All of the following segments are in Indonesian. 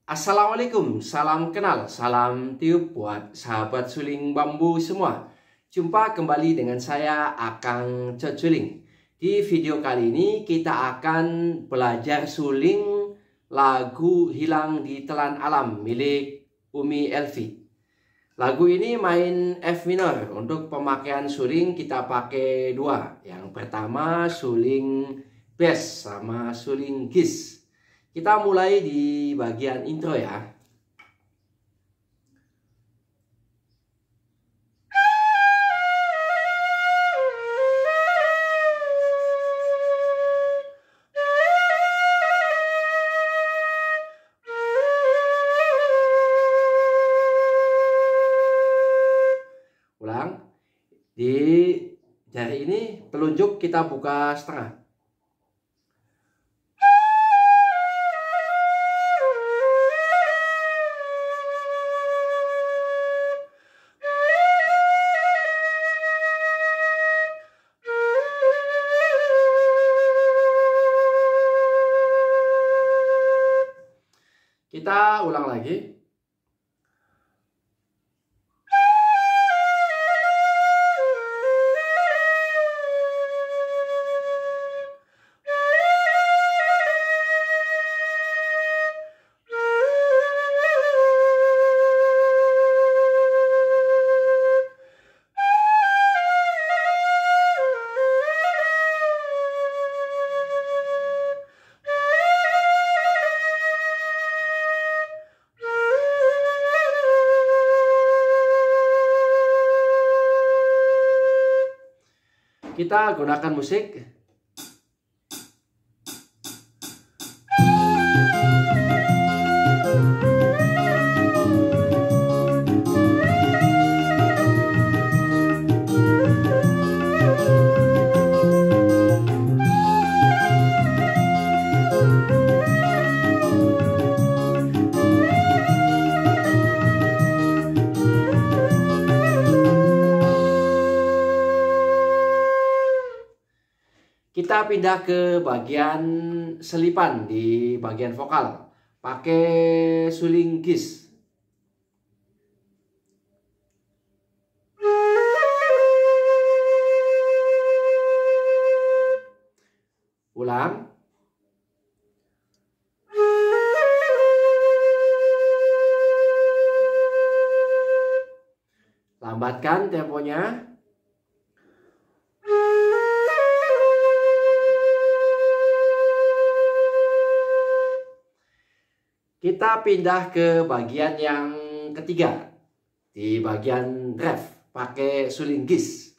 Assalamualaikum, salam kenal, salam tiup buat sahabat suling bambu semua. Jumpa kembali dengan saya Akang Coculing. Di video kali ini kita akan belajar suling lagu Hilang di Telan Alam milik Umi Elvi. Lagu ini main F minor. Untuk pemakaian suling kita pakai dua. Yang pertama suling bass sama suling gis. Kita mulai di bagian intro ya. Ulang. Di jari ini telunjuk kita buka setengah. Kita ulang lagi. Kita gunakan musik. Kita pindah ke bagian selipan di bagian vokal. Pakai suling gis. Ulang. Lambatkan temponya. Kita pindah ke bagian yang ketiga. Di bagian ref, pakai suling gis.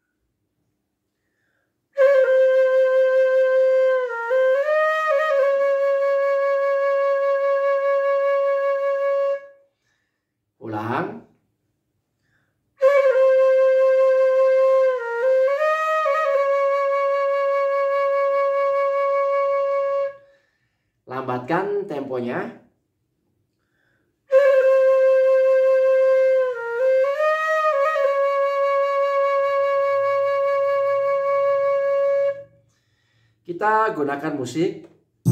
Ulang. Lambatkan temponya. Kita gunakan musik.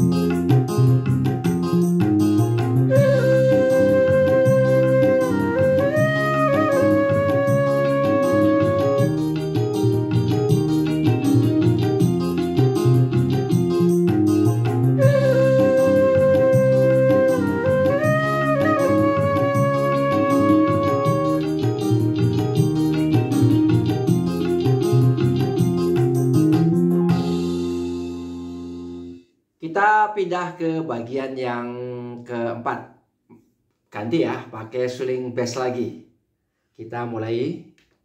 Kita pindah ke bagian yang keempat. Ganti ya, pakai suling bass lagi. Kita mulai.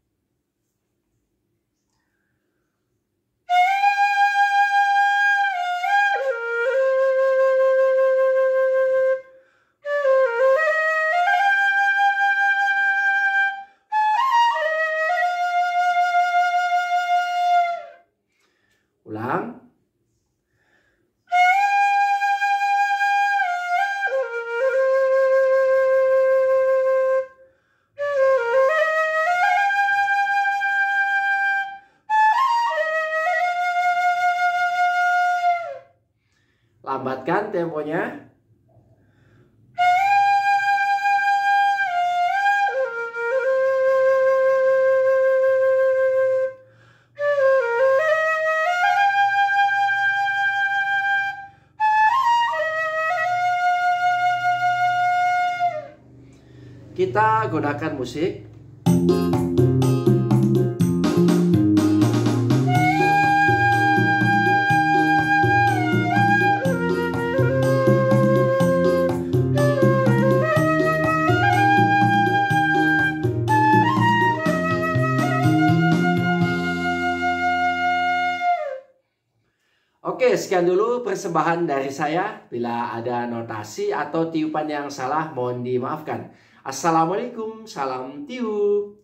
Ulang. Lambatkan temponya. kita gunakan musik. Oke, sekian dulu persembahan dari saya. Bila ada notasi atau tiupan yang salah, mohon dimaafkan. Assalamualaikum, salam tiup.